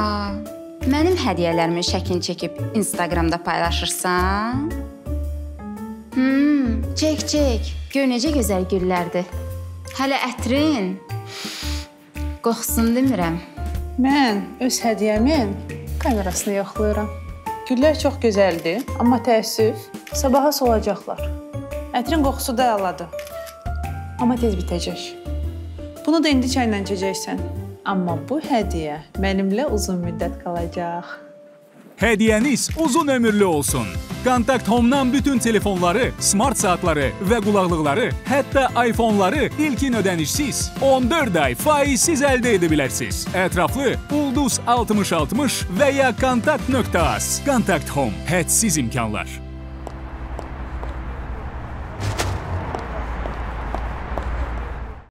Mənim hədiyyələrimin şəklini çəkib Instagramda paylaşırsan? Cek, gör necə gözəl güllərdir. Hələ ətrin qoxusunu demirəm. Mən öz hədiyyəmin kamerasını yoxlayıram. Güllər çox gözəldir, amma təəssüf, sabaha solacaqlar. Ətrin qoxusu da əladır, amma tez bitəcək. Bunu da indi çayla içəcəksən. Amma bu hədiyyə mənimlə uzun müddət qalacaq. Hədiyyəniz uzun ömürlü olsun. Kontakt Home-dan bütün telefonları, smart saatları və qulaqlıqları, hətta iPhone-ları ilkin ödənişsiz 14 ay faizsiz əldə edə bilərsiniz. Ətraflı Ulduz 6060 və ya kontakt.az. Kontakt Home, hədsiz imkanlar.